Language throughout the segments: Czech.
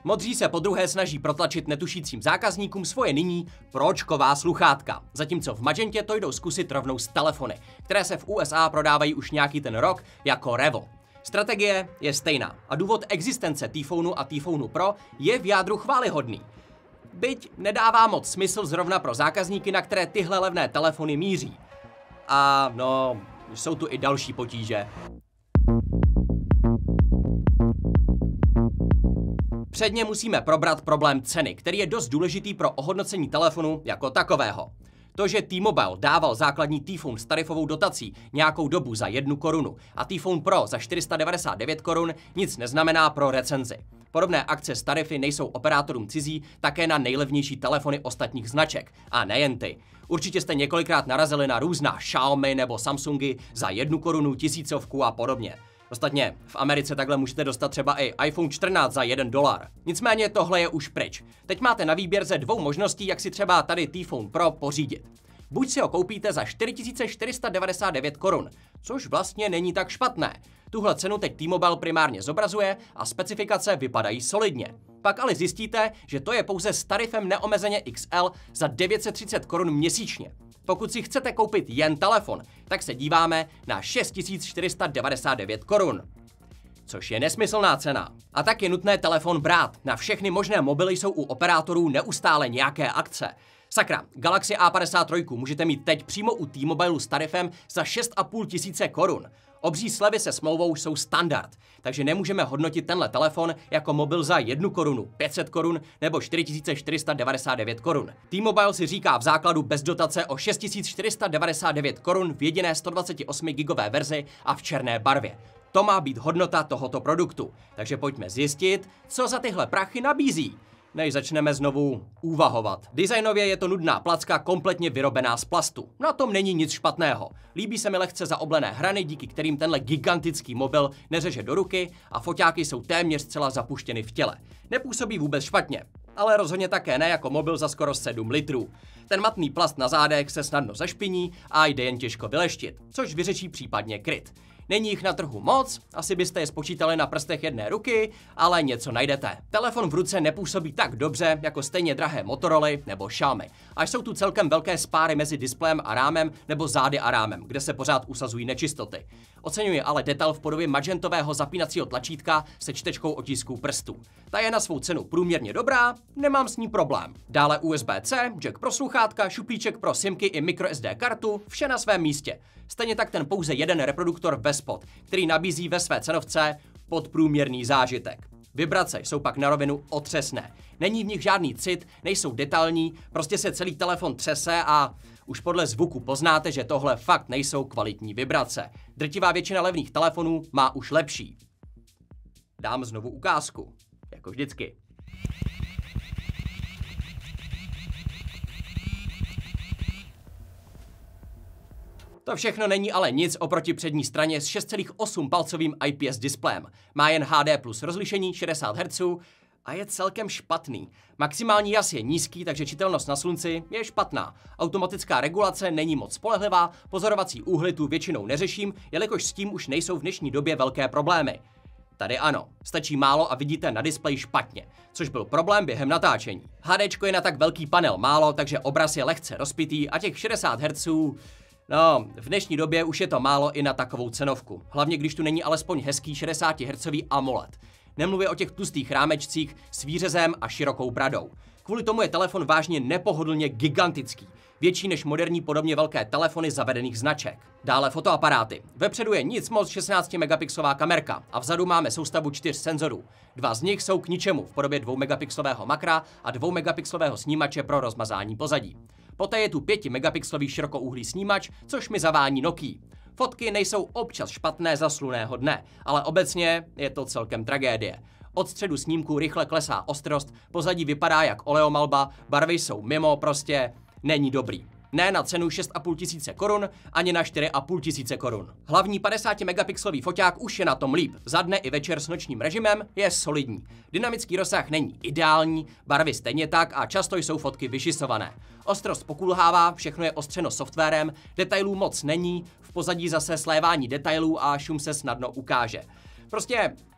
Modří se podruhé snaží protlačit netušícím zákazníkům svoje nyní pročková sluchátka, zatímco v magentě to jdou zkusit rovnou s telefony, které se v USA prodávají už nějaký ten rok jako Revo. Strategie je stejná a důvod existence T-Phoneu a T-Phoneu Pro je v jádru chvályhodný. Byť nedává moc smysl zrovna pro zákazníky, na které tyhle levné telefony míří. A no, jsou tu i další potíže. Předně musíme probrat problém ceny, který je dost důležitý pro ohodnocení telefonu jako takového. To, že T-Mobile dával základní T-Phone s tarifovou dotací nějakou dobu za 1 korunu a T-Phone Pro za 499 korun, nic neznamená pro recenzi. Podobné akce s tarify nejsou operátorům cizí také na nejlevnější telefony ostatních značek. A nejen ty. Určitě jste několikrát narazili na různá Xiaomi nebo Samsungy za 1 korunu, 1000 a podobně. Ostatně v Americe takhle můžete dostat třeba i iPhone 14 za $1. Nicméně tohle je už pryč. Teď máte na výběr ze 2 možností, jak si třeba tady T-Phone Pro pořídit. Buď si ho koupíte za 4499 korun, což vlastně není tak špatné. Tuhle cenu teď T-Mobile primárně zobrazuje a specifikace vypadají solidně. Pak ale zjistíte, že to je pouze s tarifem neomezeně XL za 930 korun měsíčně. Pokud si chcete koupit jen telefon, tak se díváme na 6499 korun. Což je nesmyslná cena. A tak je nutné telefon brát. Na všechny možné mobily jsou u operátorů neustále nějaké akce. Sakra, Galaxy A53 můžete mít teď přímo u T-Mobilu s tarifem za 6500 korun. Obří slevy se smlouvou jsou standard, takže nemůžeme hodnotit tenhle telefon jako mobil za 1 korunu, 500 korun nebo 4499 korun. T-Mobile si říká v základu bez dotace o 6499 korun v jediné 128 gigové verzi a v černé barvě. To má být hodnota tohoto produktu, takže pojďme zjistit, co za tyhle prachy nabízí, než začneme znovu úvahovat. Designově je to nudná placka kompletně vyrobená z plastu. Na tom není nic špatného. Líbí se mi lehce zaoblené hrany, díky kterým tenhle gigantický mobil neřeže do ruky a foťáky jsou téměř zcela zapuštěny v těle. Nepůsobí vůbec špatně, ale rozhodně také ne jako mobil za skoro 7 litrů. Ten matný plast na zádech se snadno zašpiní a jde jen těžko vyleštit, což vyřeší případně kryt. Není jich na trhu moc, asi byste je spočítali na prstech jedné ruky, ale něco najdete. Telefon v ruce nepůsobí tak dobře jako stejně drahé Motorola nebo Xiaomi. A jsou tu celkem velké spáry mezi displejem a rámem nebo zády a rámem, kde se pořád usazují nečistoty. Oceňuji ale detail v podobě magentového zapínacího tlačítka se čtečkou otisků prstů. Ta je na svou cenu průměrně dobrá, nemám s ní problém. Dále USB-C, jack pro sluchátka, šuplíček pro simky i microSD kartu, vše na svém místě. Stejně tak ten pouze jeden reproduktor bez spot, který nabízí ve své cenovce podprůměrný zážitek. Vibrace jsou pak na rovinu otřesné. Není v nich žádný cit, nejsou detailní, prostě se celý telefon třese a už podle zvuku poznáte, že tohle fakt nejsou kvalitní vibrace. Drtivá většina levných telefonů má už lepší. Dám znovu ukázku, jako vždycky. To všechno není ale nic oproti přední straně s 6,8 palcovým IPS displejem. Má jen HD plus rozlišení 60 Hz a je celkem špatný. Maximální jas je nízký, takže čitelnost na slunci je špatná. Automatická regulace není moc spolehlivá, pozorovací úhly tu většinou neřeším, jelikož s tím už nejsou v dnešní době velké problémy. Tady ano, stačí málo a vidíte na displeji špatně, což byl problém během natáčení. HDčko je na tak velký panel málo, takže obraz je lehce rozpitý a těch 60 Hz... No, v dnešní době už je to málo i na takovou cenovku. Hlavně když tu není alespoň hezký 60 Hz AMOLED. Nemluvě o těch tlustých rámečcích s výřezem a širokou bradou. Kvůli tomu je telefon vážně nepohodlně gigantický. Větší než moderní podobně velké telefony zavedených značek. Dále fotoaparáty. Vepředu je nic moc 16 megapixelová kamerka a vzadu máme soustavu 4 senzorů. 2 z nich jsou k ničemu v podobě 2 megapixelového makra a 2 megapixelového snímače pro rozmazání pozadí. Poté je tu 5 megapixelový širokouhlý snímač, což mi zavání Nokia. Fotky nejsou občas špatné za slunného dne, ale obecně je to celkem tragédie. Od středu snímku rychle klesá ostrost, pozadí vypadá jak oleomalba, barvy jsou mimo, prostě není dobrý. Ne na cenu 6500 korun, ani na 4500 korun. Hlavní 50 megapixelový foťák už je na tom líp. Za dne i večer s nočním režimem je solidní. Dynamický rozsah není ideální, barvy stejně tak a často jsou fotky vyšisované. Ostrost pokulhává, všechno je ostřeno softwarem, detailů moc není, v pozadí zase slévání detailů a šum se snadno ukáže. Prostě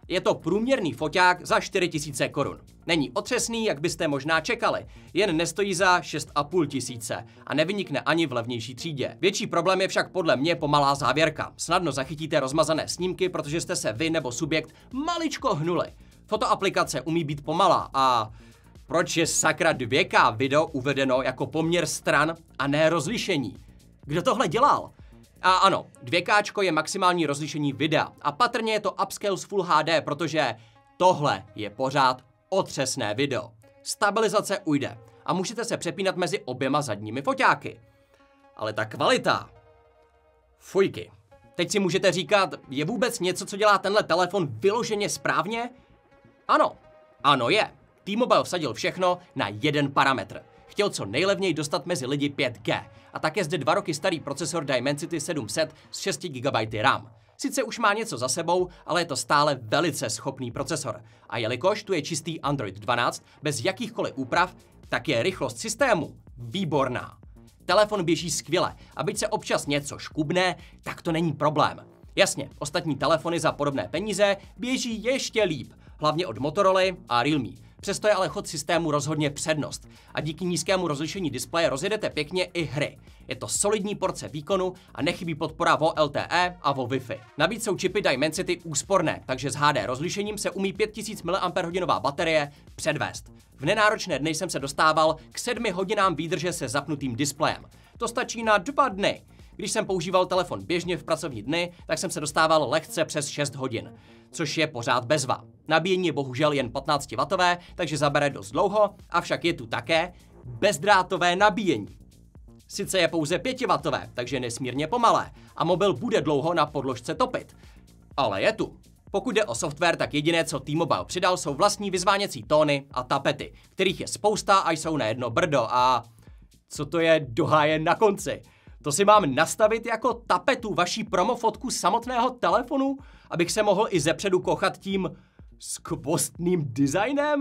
Je to průměrný foťák za 4000 korun. Není otřesný, jak byste možná čekali, jen nestojí za 6500 a nevynikne ani v levnější třídě. Větší problém je však podle mě pomalá závěrka. Snadno zachytíte rozmazané snímky, protože jste se vy nebo subjekt maličko hnuli. Fotoaplikace umí být pomalá a proč je sakra 2K video uvedeno jako poměr stran a ne rozlišení? Kdo tohle dělal? A ano, 2K je maximální rozlišení videa a patrně je to upscale z Full HD, protože tohle je pořád otřesné video. Stabilizace ujde a můžete se přepínat mezi oběma zadními foťáky. Ale ta kvalita... Fujky. Teď si můžete říkat, je vůbec něco, co dělá tenhle telefon vyloženě správně? Ano, ano je. T-Mobile vsadil všechno na jeden parametr. Chtěl co nejlevněji dostat mezi lidi 5G a také zde 2 roky starý procesor Dimensity 700 s 6 GB RAM. Sice už má něco za sebou, ale je to stále velice schopný procesor. A jelikož tu je čistý Android 12 bez jakýchkoliv úprav, tak je rychlost systému výborná. Telefon běží skvěle a byť se občas něco škubne, tak to není problém. Jasně, ostatní telefony za podobné peníze běží ještě líp, hlavně od Motorola a Realme. Přesto je ale chod systému rozhodně přednost a díky nízkému rozlišení displeje rozjedete pěkně i hry. Je to solidní porce výkonu a nechybí podpora vo LTE a vo Wi-Fi. Navíc jsou čipy Dimensity úsporné, takže s HD rozlišením se umí 5000 mAh baterie předvést. V nenáročné dny jsem se dostával k 7 hodinám výdrže se zapnutým displejem. To stačí na 2 dny. Když jsem používal telefon běžně v pracovní dny, tak jsem se dostával lehce přes 6 hodin, což je pořád bezva. Nabíjení je bohužel jen 15W, takže zabere dost dlouho, avšak je tu také bezdrátové nabíjení. Sice je pouze 5W, takže nesmírně pomalé a mobil bude dlouho na podložce topit. Ale je tu. Pokud jde o software, tak jediné, co T-Mobile přidal, jsou vlastní vyzváněcí tóny a tapety, kterých je spousta a jsou na jedno brdo a... Co to je dohájen na konci? To si mám nastavit jako tapetu vaší promofotku samotného telefonu, abych se mohl i zepředu kochat tím skvostným designem?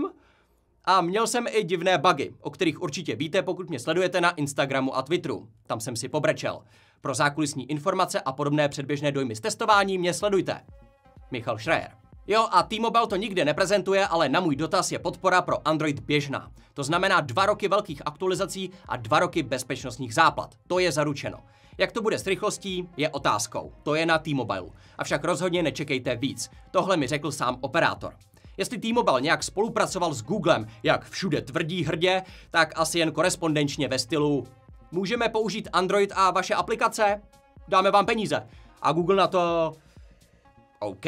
A měl jsem i divné bugy, o kterých určitě víte, pokud mě sledujete na Instagramu a Twitteru. Tam jsem si pobrečel. Pro zákulisní informace a podobné předběžné dojmy z testování mě sledujte. Michal Schreier. Jo, a T-Mobile to nikde neprezentuje, ale na můj dotaz je podpora pro Android běžná. To znamená 2 roky velkých aktualizací a 2 roky bezpečnostních záplat. To je zaručeno. Jak to bude s rychlostí, je otázkou. To je na T-Mobile. Avšak rozhodně nečekejte víc. Tohle mi řekl sám operátor. Jestli T-Mobile nějak spolupracoval s Googlem, jak všude tvrdí hrdě, tak asi jen korespondenčně ve stylu: můžeme použít Android a vaše aplikace? Dáme vám peníze. A Google na to... OK.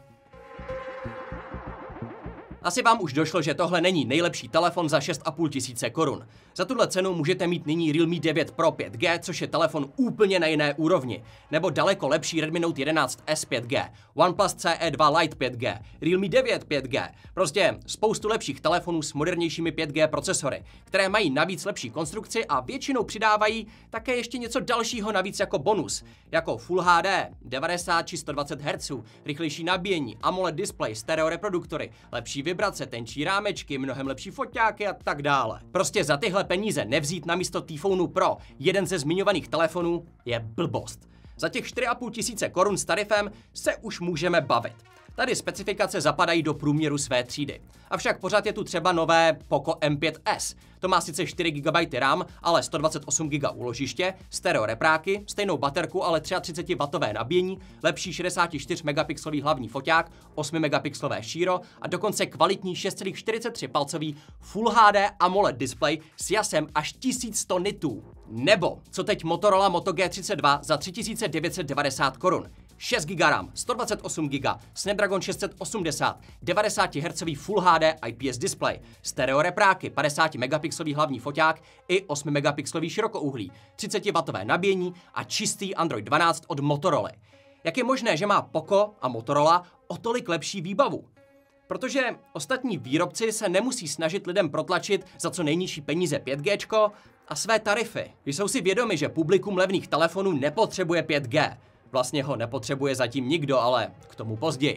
Asi vám už došlo, že tohle není nejlepší telefon za 6500 korun. Za tuhle cenu můžete mít nyní Realme 9 Pro 5G, což je telefon úplně na jiné úrovni, nebo daleko lepší Redmi Note 11S 5G, OnePlus CE2 Lite 5G, Realme 9 5G, prostě spoustu lepších telefonů s modernějšími 5G procesory, které mají navíc lepší konstrukci a většinou přidávají také ještě něco dalšího navíc jako bonus, jako Full HD, 90 či 120 Hz, rychlejší nabíjení, AMOLED display, stereo reproduktory, lepší vibrace, tenčí rámečky, mnohem lepší foťáky a tak dále. Prostě za tyhle peníze nevzít namísto T-Phoneu Pro jeden ze zmiňovaných telefonů je blbost. Za těch 4500 korun s tarifem se už můžeme bavit. Tady specifikace zapadají do průměru své třídy. Avšak pořád je tu třeba nové Poco M5s. To má sice 4 GB RAM, ale 128 GB úložiště, stereo repráky, stejnou baterku, ale 33W nabíjení, lepší 64 megapixelový hlavní foťák, 8 megapixelové šíro a dokonce kvalitní 6,43 palcový Full HD AMOLED display s jasem až 1100 nitů. Nebo co teď Motorola Moto G32 za 3990 korun. 6 GB RAM, 128 GB, Snapdragon 680, 90 Hz Full HD IPS display, stereo repráky, 50 megapixelový hlavní foťák i 8 megapixelový širokouhlí, 30W nabíjení a čistý Android 12 od Motorola. Jak je možné, že má Poco a Motorola o tolik lepší výbavu? Protože ostatní výrobci se nemusí snažit lidem protlačit za co nejnižší peníze 5G a své tarify. Jsou si vědomi, že publikum levných telefonů nepotřebuje 5G. Vlastně ho nepotřebuje zatím nikdo, ale k tomu později.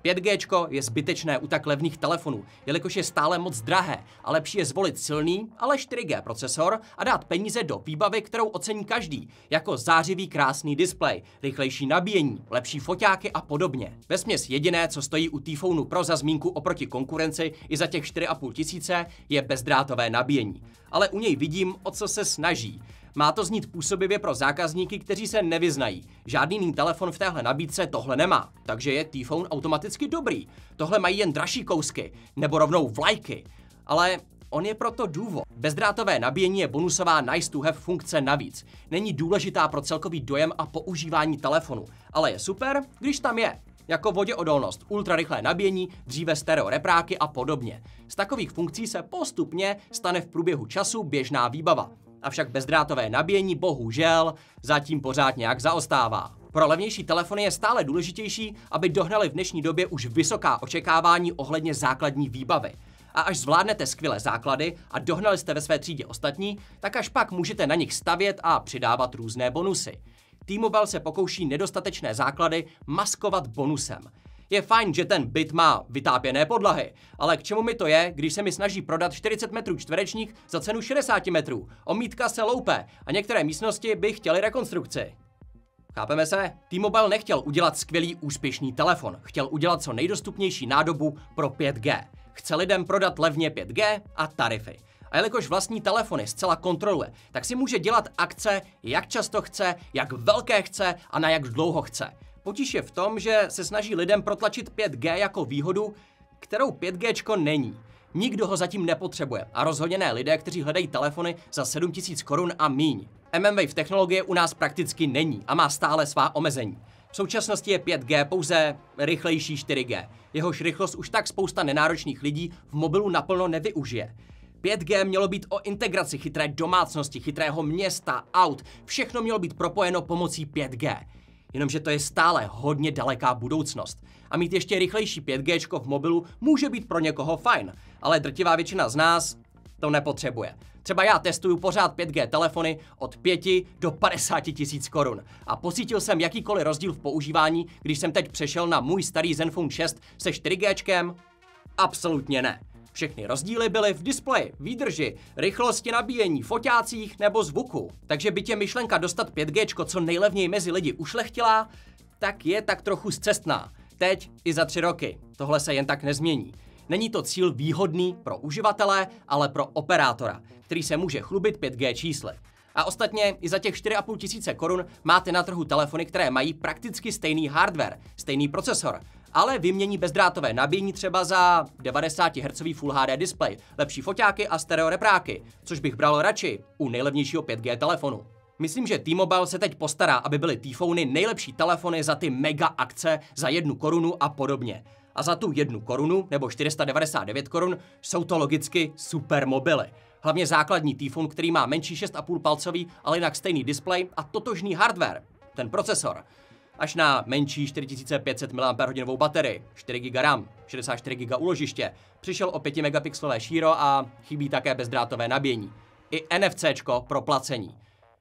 5G je zbytečné u tak levných telefonů, jelikož je stále moc drahé a lepší je zvolit silný, ale 4G procesor a dát peníze do výbavy, kterou ocení každý, jako zářivý krásný displej, rychlejší nabíjení, lepší foťáky a podobně. Vesměs jediné, co stojí u T-Phoneu Pro za zmínku oproti konkurenci i za těch 4,5 tisíce, je bezdrátové nabíjení. Ale u něj vidím, o co se snaží. Má to znít působivě pro zákazníky, kteří se nevyznají. Žádný jiný telefon v téhle nabídce tohle nemá, takže je T-Phone automaticky dobrý. Tohle mají jen dražší kousky, nebo rovnou vlajky. Ale on je proto důvod. Bezdrátové nabíjení je bonusová nice to have funkce navíc. Není důležitá pro celkový dojem a používání telefonu, ale je super, když tam je. Jako voděodolnost, ultrarychlé nabíjení, dříve stereo repráky a podobně. Z takových funkcí se postupně stane v průběhu času běžná výbava. Avšak bezdrátové nabíjení bohužel zatím pořád nějak zaostává. Pro levnější telefony je stále důležitější, aby dohnali v dnešní době už vysoká očekávání ohledně základní výbavy. A až zvládnete skvělé základy a dohnali jste ve své třídě ostatní, tak až pak můžete na nich stavět a přidávat různé bonusy. T-Mobile se pokouší nedostatečné základy maskovat bonusem. Je fajn, že ten byt má vytápěné podlahy, ale k čemu mi to je, když se mi snaží prodat 40 metrů čtverečních za cenu 60 metrů? Omítka se loupe a některé místnosti by chtěly rekonstrukci. Chápeme se? T-Mobile nechtěl udělat skvělý úspěšný telefon, chtěl udělat co nejdostupnější nádobu pro 5G. Chce lidem prodat levně 5G a tarify. A jelikož vlastní telefony zcela kontroluje, tak si může dělat akce, jak často chce, jak velké chce a na jak dlouho chce. Potíž je v tom, že se snaží lidem protlačit 5G jako výhodu, kterou 5G není. Nikdo ho zatím nepotřebuje a rozhodně ne lidé, kteří hledají telefony za 7 000 korun a míň. mmWave technologie u nás prakticky není a má stále svá omezení. V současnosti je 5G pouze rychlejší 4G. Jehož rychlost už tak spousta nenáročných lidí v mobilu naplno nevyužije. 5G mělo být o integraci chytré domácnosti, chytrého města, aut, všechno mělo být propojeno pomocí 5G. Jenomže to je stále hodně daleká budoucnost. A mít ještě rychlejší 5G v mobilu může být pro někoho fajn, ale drtivá většina z nás to nepotřebuje. Třeba já testuju pořád 5G telefony od 5 do 50 tisíc korun a pocítil jsem jakýkoliv rozdíl v používání, když jsem teď přešel na můj starý Zenfone 6 se 4G? Absolutně ne. Všechny rozdíly byly v displeji, výdrži, rychlosti nabíjení, foťácích nebo zvuku. Takže by tě myšlenka dostat 5G co nejlevněji mezi lidi ušlechtila, tak je tak trochu scestná. Teď i za 3 roky. Tohle se jen tak nezmění. Není to cíl výhodný pro uživatele, ale pro operátora, který se může chlubit 5G čísly. A ostatně i za těch 4,5 tisíce korun máte na trhu telefony, které mají prakticky stejný hardware, stejný procesor, ale vymění bezdrátové nabíjení třeba za 90 Hz Full HD display, lepší foťáky a stereo repráky, což bych bral radši u nejlevnějšího 5G telefonu. Myslím, že T-Mobile se teď postará, aby byly T-Phony nejlepší telefony za ty mega akce za 1 korunu a podobně. A za tu 1 korunu nebo 499 korun jsou to logicky super mobily. Hlavně základní T-Phone, který má menší 6,5 palcový, ale jinak stejný displej a totožný hardware, ten procesor. Až na menší 4500 mAh baterii, 4 GB RAM, 64 GB úložiště, přišel o 5 megapixelové šíro a chybí také bezdrátové nabíjení. I NFCčko pro placení.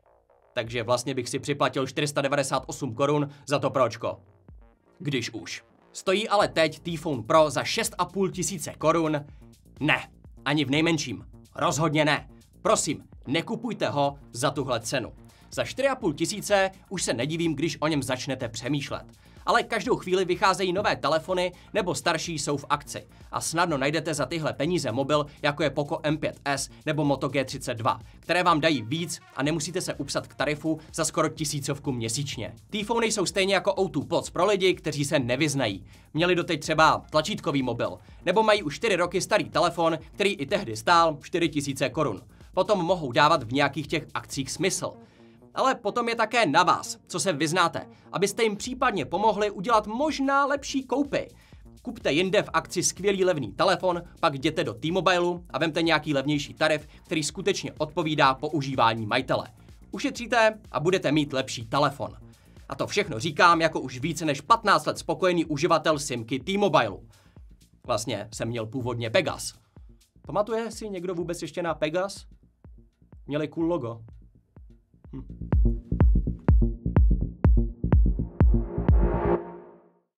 Takže vlastně bych si připlatil 498 korun za to pročko. Když už. Stojí ale teď T-Phone Pro za 6,5 tisíce korun? Ne, ani v nejmenším. Rozhodně ne. Prosím, nekupujte ho za tuhle cenu. Za 4,5 tisíce už se nedivím, když o něm začnete přemýšlet. Ale každou chvíli vycházejí nové telefony nebo starší jsou v akci. A snadno najdete za tyhle peníze mobil, jako je Poco M5s nebo Moto G32, které vám dají víc a nemusíte se upsat k tarifu za skoro 1000 měsíčně. T-Phony jsou stejně jako O2 Pods pro lidi, kteří se nevyznají. Měli doteď třeba tlačítkový mobil, nebo mají už 4 roky starý telefon, který i tehdy stál 4000 korun. Potom mohou dávat v nějakých těch akcích smysl. Ale potom je také na vás, co se vyznáte, abyste jim případně pomohli udělat možná lepší koupy. Kupte jinde v akci skvělý levný telefon, pak jděte do T-Mobileu a vemte nějaký levnější tarif, který skutečně odpovídá používání majitele. Ušetříte a budete mít lepší telefon. A to všechno říkám jako už více než 15 let spokojený uživatel simky T-Mobileu. Vlastně jsem měl původně Pegas. Pamatuje si někdo vůbec ještě na Pegas? Měli cool logo.